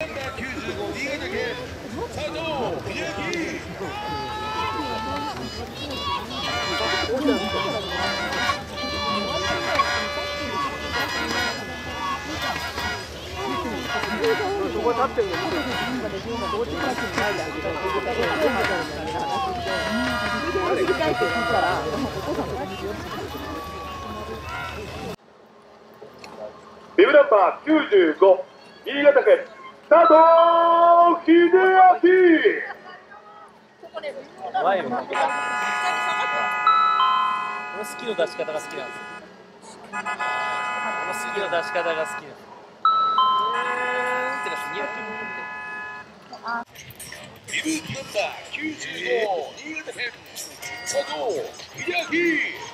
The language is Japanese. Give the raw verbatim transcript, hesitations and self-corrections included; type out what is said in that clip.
そこ立ってるの見てる。どっちから来るのないじゃん。あれ理解って聞いたら、お父さんと同じよ。 ビブナンバーきゅうじゅうご、新潟県佐藤秀明。 前もこのスキの出し方が好きなんですよ。このスキの出し方が好きなんです。 ビブナンバーきゅうじゅうご、新潟県佐藤秀明。